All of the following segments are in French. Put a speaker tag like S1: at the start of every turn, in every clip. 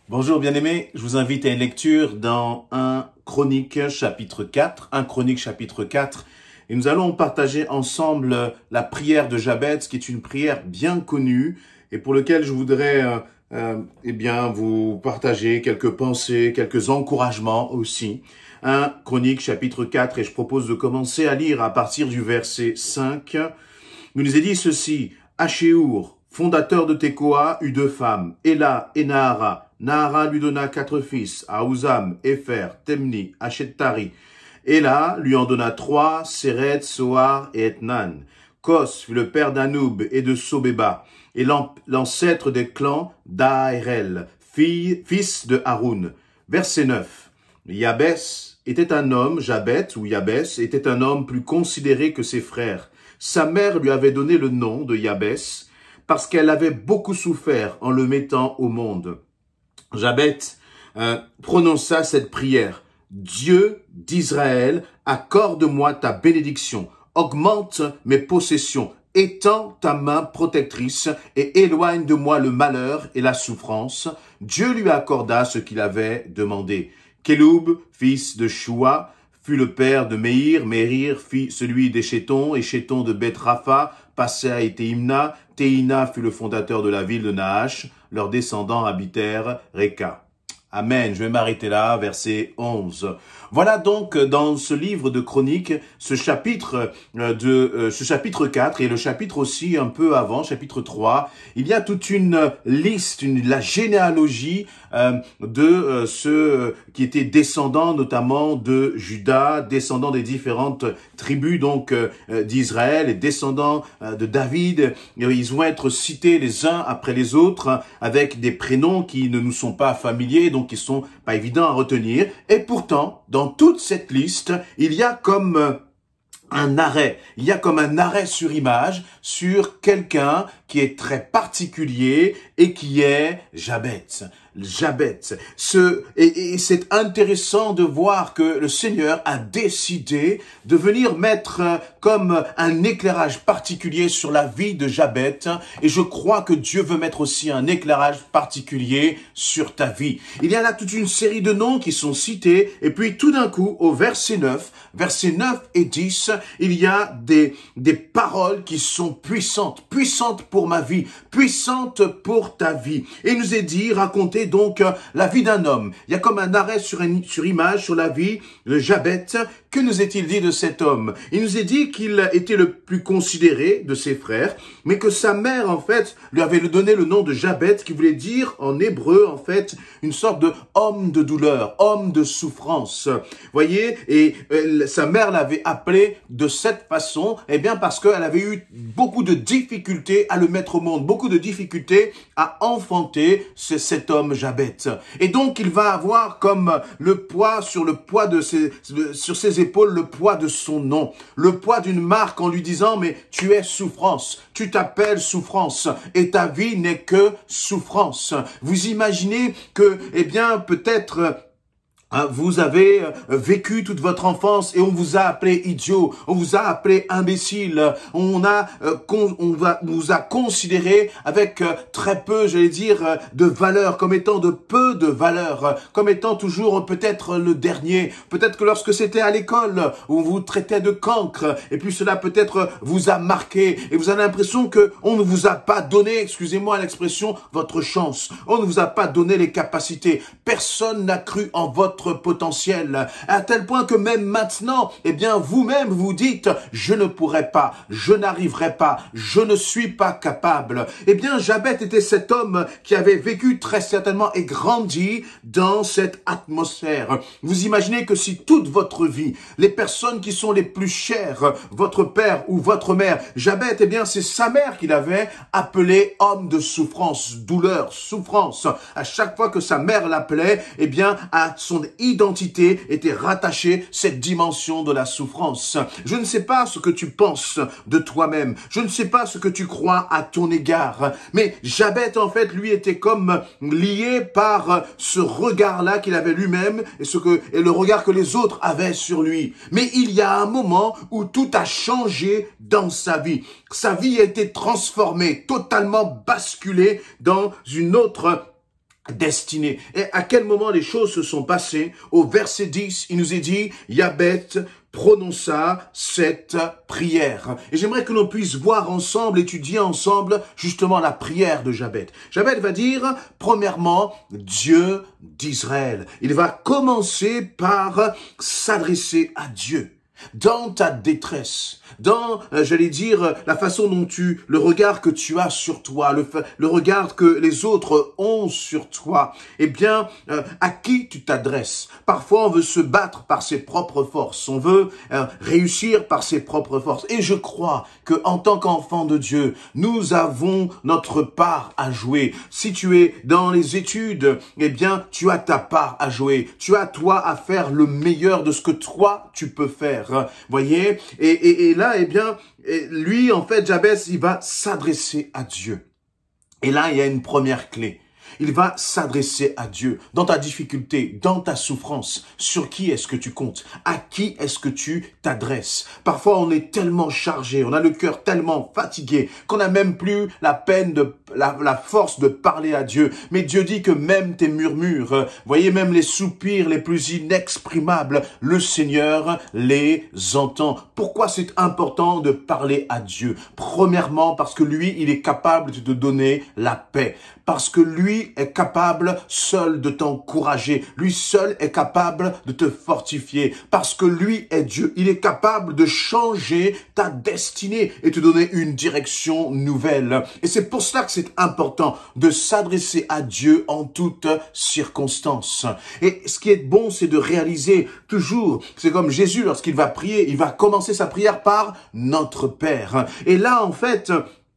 S1: Bonjour bien-aimés, je vous invite à une lecture dans 1 Chronique chapitre 4, 1 Chronique chapitre 4, et nous allons partager ensemble la prière de Jabez, qui est une prière bien connue, et pour laquelle je voudrais vous partager quelques pensées, quelques encouragements aussi. 1 Chronique chapitre 4, et je propose de commencer à lire à partir du verset 5. Il nous est dit ceci: Achéour, fondateur de Tekoa, eut 2 femmes, Éla et Nahara. Nahara lui donna 4 fils, Aouzam, Épher, Temni, Achetari. Éla lui en donna 3, Séred, Soar et Ethnan. Kos fut le père d'Anoub et de Sobeba, et l'ancêtre des clans d'Aérel, fils de Haroun. Verset 9. Jabez était un homme, Jabez était un homme plus considéré que ses frères. Sa mère lui avait donné le nom de Jabez parce qu'elle avait beaucoup souffert en le mettant au monde. Jabez prononça cette prière: Dieu d'Israël, accorde-moi ta bénédiction, augmente mes possessions, étends ta main protectrice et éloigne de moi le malheur et la souffrance. Dieu lui accorda ce qu'il avait demandé. Kéloub, fils de Choua, fut le père de Meir. Meir fit celui d'Échéton, Échéton de Beth-Rapha, Passea et Théimna. Théina fut le fondateur de la ville de Nahash. Leurs descendants habitèrent Réka. Amen. Je vais m'arrêter là, verset 11. Voilà donc dans ce livre de Chroniques, ce chapitre 4 et le chapitre aussi un peu avant, chapitre 3, il y a toute une liste, la généalogie de ceux qui étaient descendants notamment de Juda, descendants des différentes tribus donc d'Israël et descendants de David. Ils vont être cités les uns après les autres avec des prénoms qui ne nous sont pas familiers, donc qui sont pas évidents à retenir. Et pourtant, dans toute cette liste, il y a comme un arrêt sur image sur quelqu'un qui est très particulier et qui est Jabez. Et c'est intéressant de voir que le Seigneur a décidé de venir mettre comme un éclairage particulier sur la vie de Jabez, et je crois que Dieu veut mettre aussi un éclairage particulier sur ta vie. Il y a là toute une série de noms qui sont cités, et puis tout d'un coup, au verset 9 et 10, il y a des paroles qui sont puissantes pour ma vie, puissantes pour ta vie. Et il nous est dit, raconter donc la vie d'un homme. Il y a comme un arrêt sur image sur la vie de Jabez. Que nous est-il dit de cet homme? Il nous est dit qu'il était le plus considéré de ses frères, mais que sa mère, en fait, lui avait donné le nom de Jabez, qui voulait dire, en hébreu, en fait, une sorte de homme de douleur, homme de souffrance. Voyez, et sa mère l'avait appelé de cette façon, eh bien, parce qu'elle avait eu beaucoup de difficultés à le mettre au monde, beaucoup de difficultés à enfanter cet homme Jabez. Et donc, il va avoir comme le poids sur ses épaules, le poids de son nom, le poids d'une marque en lui disant: mais tu es souffrance, tu t'appelles souffrance et ta vie n'est que souffrance. Vous imaginez que, eh bien, peut-être vous avez vécu toute votre enfance et on vous a appelé idiot, on vous a appelé imbécile, on vous a considéré avec très peu, j'allais dire, de valeur, comme étant de peu de valeur, comme étant toujours peut-être le dernier. Peut-être que lorsque c'était à l'école, on vous traitait de cancre, et puis cela peut-être vous a marqué, et vous avez l'impression que on ne vous a pas donné, excusez-moi l'expression, votre chance. On ne vous a pas donné les capacités. Personne n'a cru en votre potentiel, à tel point que même maintenant, eh bien, vous-même vous dites: je ne pourrai pas, je n'arriverai pas, je ne suis pas capable. Eh bien, Jabez était cet homme qui avait vécu très certainement et grandi dans cette atmosphère. Vous imaginez que si toute votre vie, les personnes qui sont les plus chères, votre père ou votre mère, Jabez, eh bien, c'est sa mère qu'il avait appelé homme de souffrance, douleur, souffrance. À chaque fois que sa mère l'appelait, eh bien, à son identité était rattachée cette dimension de la souffrance. Je ne sais pas ce que tu penses de toi-même. Je ne sais pas ce que tu crois à ton égard. Mais Jabez, en fait, lui, était comme lié par ce regard-là qu'il avait lui-même et le regard que les autres avaient sur lui. Mais il y a un moment où tout a changé dans sa vie. Sa vie a été transformée, totalement basculée dans une autre destinée. Et à quel moment les choses se sont passées? Au verset 10, il nous est dit, Jabet prononça cette prière. Et j'aimerais que l'on puisse voir ensemble, étudier ensemble, justement la prière de Jabet. Jabet va dire, premièrement, Dieu d'Israël. Il va commencer par s'adresser à Dieu. Dans ta détresse, dans, j'allais dire, la façon dont le regard que tu as sur toi, le regard que les autres ont sur toi, eh bien, à qui tu t'adresses? Parfois, on veut se battre par ses propres forces, on veut réussir par ses propres forces. Et je crois que en tant qu'enfant de Dieu, nous avons notre part à jouer. Si tu es dans les études, eh bien, tu as ta part à jouer. Tu as, toi, à faire le meilleur de ce que toi, tu peux faire. Voyez, et là, eh bien, lui, en fait, Jabez, il va s'adresser à Dieu. Et là, il y a une première clé. Il va s'adresser à Dieu. Dans ta difficulté, dans ta souffrance, sur qui est-ce que tu comptes? À qui est-ce que tu t'adresses? Parfois, on est tellement chargé, on a le cœur tellement fatigué, qu'on n'a même plus la peine la force de parler à Dieu. Mais Dieu dit que même tes murmures, voyez, même les soupirs les plus inexprimables, le Seigneur les entend. Pourquoi c'est important de parler à Dieu? Premièrement, parce que lui, il est capable de te donner la paix. Parce que lui est capable seul de t'encourager. Lui seul est capable de te fortifier. Parce que lui est Dieu. Il est capable de changer ta destinée et te donner une direction nouvelle. Et c'est pour cela que c'est important de s'adresser à Dieu en toutes circonstances. Et ce qui est bon, c'est de réaliser toujours, c'est comme Jésus lorsqu'il va prier, il va commencer sa prière par notre Père. Et là, en fait,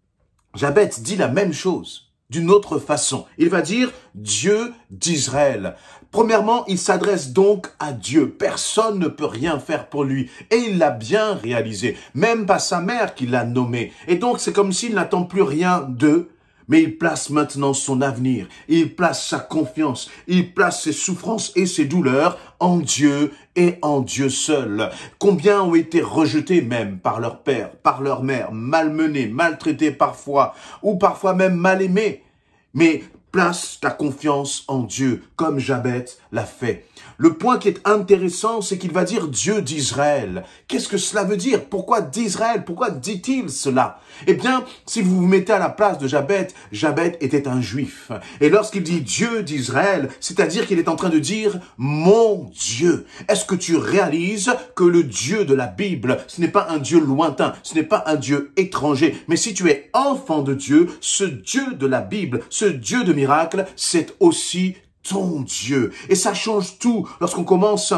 S1: Jabet dit la même chose. D'une autre façon. Il va dire Dieu d'Israël. Premièrement, il s'adresse donc à Dieu. Personne ne peut rien faire pour lui. Et il l'a bien réalisé. Même pas sa mère qui l'a nommé. Et donc, c'est comme s'il n'attend plus rien d'eux. Mais il place maintenant son avenir, il place sa confiance, il place ses souffrances et ses douleurs en Dieu et en Dieu seul. Combien ont été rejetés même par leur père, par leur mère, malmenés, maltraités parfois, ou parfois même mal aimés. Mais place ta confiance en Dieu, comme Jabet l'a fait. Le point qui est intéressant, c'est qu'il va dire Dieu d'Israël. Qu'est-ce que cela veut dire? Pourquoi d'Israël? Pourquoi dit-il cela? Eh bien, si vous vous mettez à la place de Jabet, Jabet était un juif. Et lorsqu'il dit Dieu d'Israël, c'est-à-dire qu'il est en train de dire mon Dieu. Est-ce que tu réalises que le Dieu de la Bible, ce n'est pas un Dieu lointain, ce n'est pas un Dieu étranger, mais si tu es enfant de Dieu, ce Dieu de la Bible, ce Dieu de miracles, c'est aussi ton Dieu. Et ça change tout lorsqu'on commence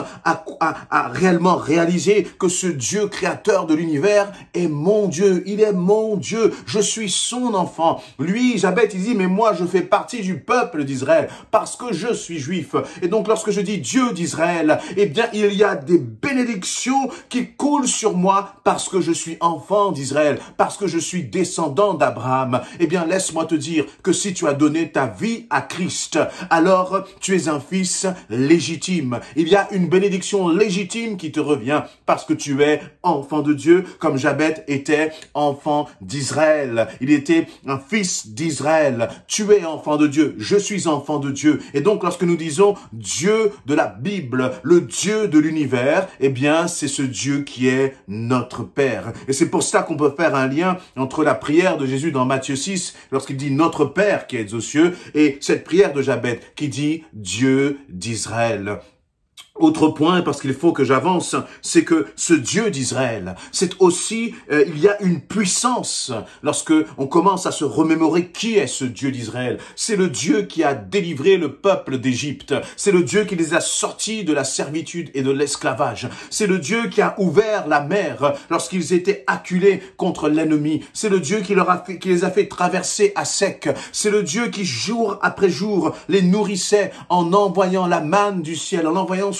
S1: à réellement réaliser que ce Dieu créateur de l'univers est mon Dieu. Il est mon Dieu. Je suis son enfant. Lui, Jabet, il dit, mais moi, je fais partie du peuple d'Israël parce que je suis juif. Et donc, lorsque je dis Dieu d'Israël, eh bien, il y a des bénédictions qui coulent sur moi parce que je suis enfant d'Israël, parce que je suis descendant d'Abraham. Eh bien, laisse-moi te dire que si tu as donné ta vie à Christ, alors tu es un fils légitime. Il y a une bénédiction légitime qui te revient parce que tu es enfant de Dieu, comme Jabet était enfant d'Israël. Il était un fils d'Israël. Tu es enfant de Dieu. Je suis enfant de Dieu. Et donc, lorsque nous disons Dieu de la Bible, le Dieu de l'univers, eh bien, c'est ce Dieu qui est notre Père. Et c'est pour cela qu'on peut faire un lien entre la prière de Jésus dans Matthieu 6, lorsqu'il dit notre Père qui est aux cieux, et cette prière de Jabet qui dit Dieu d'Israël. Autre point, parce qu'il faut que j'avance, c'est que ce Dieu d'Israël, c'est aussi, il y a une puissance lorsque on commence à se remémorer qui est ce Dieu d'Israël. C'est le Dieu qui a délivré le peuple d'Égypte. C'est le Dieu qui les a sortis de la servitude et de l'esclavage. C'est le Dieu qui a ouvert la mer lorsqu'ils étaient acculés contre l'ennemi. C'est le Dieu qui les a fait traverser à sec. C'est le Dieu qui, jour après jour, les nourrissait en envoyant la manne du ciel, en envoyant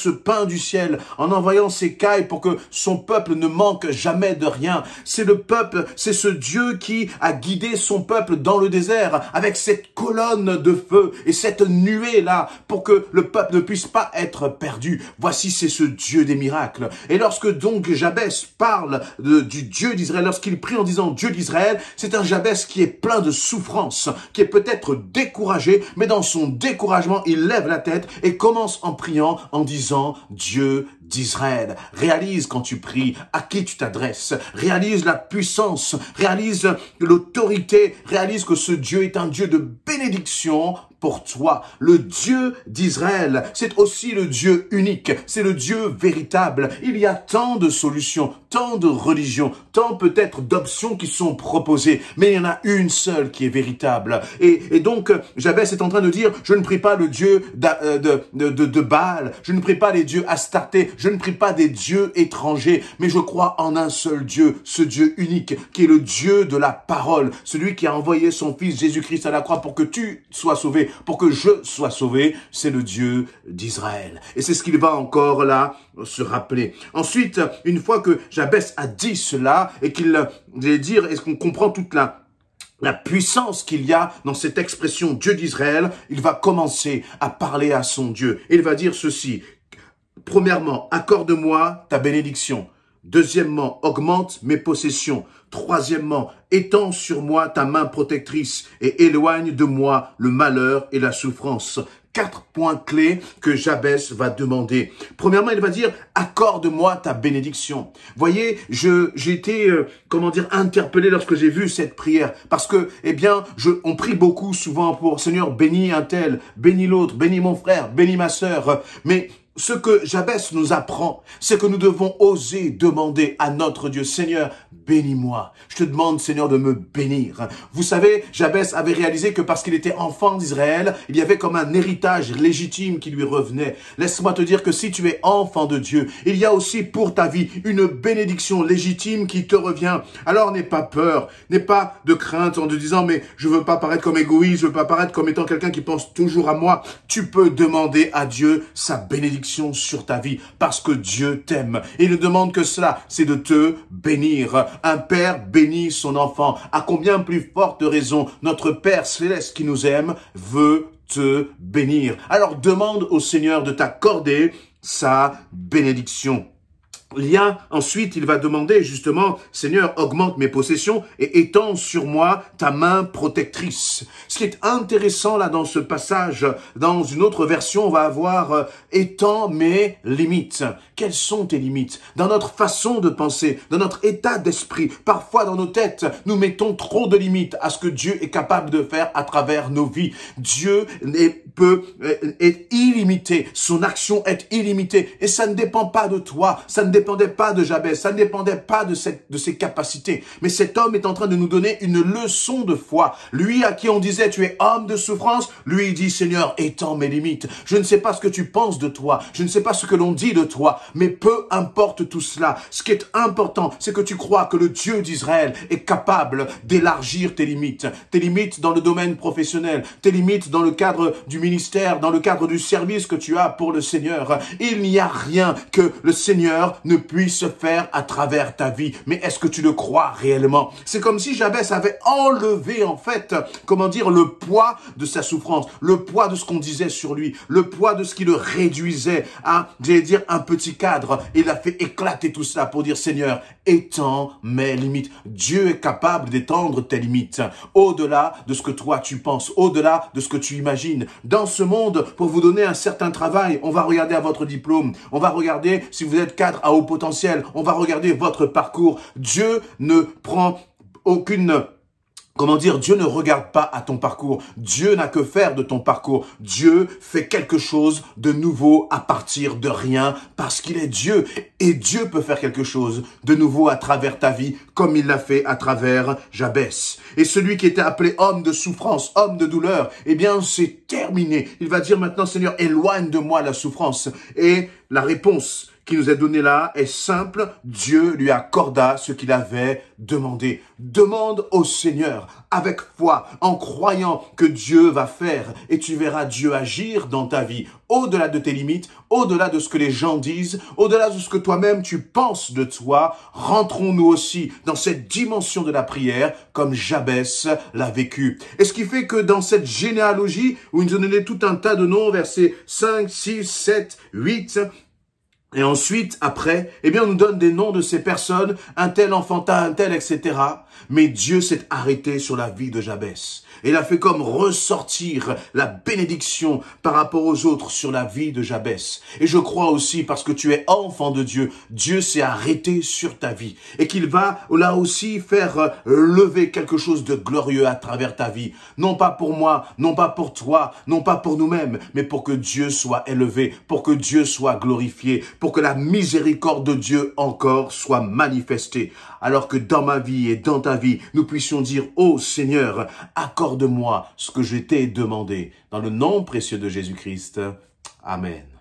S1: ce pain du ciel, en envoyant ses cailles pour que son peuple ne manque jamais de rien. C'est le peuple, c'est ce Dieu qui a guidé son peuple dans le désert avec cette colonne de feu et cette nuée-là pour que le peuple ne puisse pas être perdu. Voici, c'est ce Dieu des miracles. Et lorsque donc Jabès parle du Dieu d'Israël, lorsqu'il prie en disant Dieu d'Israël, c'est un Jabès qui est plein de souffrance, qui est peut-être découragé, mais dans son découragement, il lève la tête et commence en priant, en disant Dieu d'Israël. Réalise quand tu pries à qui tu t'adresses. Réalise la puissance, réalise l'autorité, réalise que ce Dieu est un Dieu de bénédiction pour toi. Le Dieu d'Israël, c'est aussi le Dieu unique, c'est le Dieu véritable. Il y a tant de solutions, tant de religions, tant peut-être d'options qui sont proposées, mais il y en a une seule qui est véritable. Et donc, Jabès est en train de dire, je ne prie pas le Dieu de Baal, je ne prie pas les dieux Astarté, je ne prie pas des dieux étrangers, mais je crois en un seul Dieu, ce Dieu unique, qui est le Dieu de la parole, celui qui a envoyé son Fils Jésus-Christ à la croix pour que tu sois sauvé, pour que je sois sauvé, c'est le Dieu d'Israël. Et c'est ce qu'il va encore là se rappeler. Ensuite, une fois que Jabès a dit cela et qu'il va dire, est-ce qu'on comprend toute la puissance qu'il y a dans cette expression Dieu d'Israël, il va commencer à parler à son Dieu. Et il va dire ceci. Premièrement, accorde-moi ta bénédiction. Deuxièmement, augmente mes possessions. Troisièmement, étends sur moi ta main protectrice et éloigne de moi le malheur et la souffrance. 4 points clés que Jabès va demander. Premièrement, il va dire, accorde-moi ta bénédiction. Voyez, j'ai été, interpellé lorsque j'ai vu cette prière. Parce que, on prie beaucoup souvent pour, Seigneur, bénis un tel, bénis l'autre, bénis mon frère, bénis ma sœur. Mais ce que Jabès nous apprend, c'est que nous devons oser demander à notre Dieu, Seigneur, bénis-moi. Je te demande, Seigneur, de me bénir. Vous savez, Jabès avait réalisé que parce qu'il était enfant d'Israël, il y avait comme un héritage légitime qui lui revenait. Laisse-moi te dire que si tu es enfant de Dieu, il y a aussi pour ta vie une bénédiction légitime qui te revient. Alors n'aie pas peur, n'aie pas de crainte en te disant, mais je veux pas paraître comme égoïste, je veux pas paraître comme étant quelqu'un qui pense toujours à moi. Tu peux demander à Dieu sa bénédiction sur ta vie, parce que Dieu t'aime. Il ne demande que cela, c'est de te bénir. Un père bénit son enfant. À combien plus forte raison notre Père céleste qui nous aime veut te bénir. Alors demande au Seigneur de t'accorder sa bénédiction. Ensuite, il va demander justement, Seigneur, augmente mes possessions et étends sur moi ta main protectrice. Ce qui est intéressant là dans ce passage, dans une autre version, on va avoir étends mes limites. Quelles sont tes limites? Dans notre façon de penser, dans notre état d'esprit, parfois dans nos têtes, nous mettons trop de limites à ce que Dieu est capable de faire à travers nos vies. Dieu est illimité, son action est illimitée et ça ne dépend pas de toi, ça ne dépendait pas de Jabès, ça ne dépendait pas de ses capacités. Mais cet homme est en train de nous donner une leçon de foi. Lui à qui on disait tu es homme de souffrance, lui il dit Seigneur étends mes limites. Je ne sais pas ce que tu penses de toi, je ne sais pas ce que l'on dit de toi, mais peu importe tout cela. Ce qui est important, c'est que tu crois que le Dieu d'Israël est capable d'élargir tes limites dans le domaine professionnel, tes limites dans le cadre du ministère, dans le cadre du service que tu as pour le Seigneur. Il n'y a rien que le Seigneur ne puisse faire à travers ta vie. Mais est-ce que tu le crois réellement? C'est comme si Jabès avait enlevé en fait, le poids de sa souffrance, le poids de ce qu'on disait sur lui, le poids de ce qui le réduisait à, un petit cadre. Il a fait éclater tout cela pour dire Seigneur, étends mes limites. Dieu est capable d'étendre tes limites au-delà de ce que toi tu penses, au-delà de ce que tu imagines. Dans ce monde, pour vous donner un certain travail, on va regarder à votre diplôme, on va regarder si vous êtes cadre à haut potentiel, on va regarder votre parcours. Dieu ne prend aucune... Dieu ne regarde pas à ton parcours. Dieu n'a que faire de ton parcours. Dieu fait quelque chose de nouveau à partir de rien parce qu'il est Dieu. Et Dieu peut faire quelque chose de nouveau à travers ta vie comme il l'a fait à travers Jabès. Et celui qui était appelé homme de souffrance, homme de douleur, c'est terminé. Il va dire maintenant, Seigneur, éloigne de moi la souffrance. Et la réponse qui nous est donné là est simple. Dieu lui accorda ce qu'il avait demandé. Demande au Seigneur avec foi, en croyant que Dieu va faire et tu verras Dieu agir dans ta vie, au-delà de tes limites, au-delà de ce que les gens disent, au-delà de ce que toi-même tu penses de toi. Rentrons-nous aussi dans cette dimension de la prière comme Jabès l'a vécu. Et ce qui fait que dans cette généalogie où il nous a donné tout un tas de noms, versets 5, 6, 7, 8, et ensuite, après, eh bien, on nous donne des noms de ces personnes, un tel enfanta, un tel, etc. Mais Dieu s'est arrêté sur la vie de Jabès. Et il a fait comme ressortir la bénédiction par rapport aux autres sur la vie de Jabès. Et je crois aussi, parce que tu es enfant de Dieu, Dieu s'est arrêté sur ta vie. Et qu'il va là aussi faire lever quelque chose de glorieux à travers ta vie. Non pas pour moi, non pas pour toi, non pas pour nous-mêmes, mais pour que Dieu soit élevé, pour que Dieu soit glorifié, pour que la miséricorde de Dieu encore soit manifestée. Alors que dans ma vie et dans ta vie, nous puissions dire, ô Seigneur, accorde-moi ce que je t'ai demandé. Dans le nom précieux de Jésus-Christ. Amen.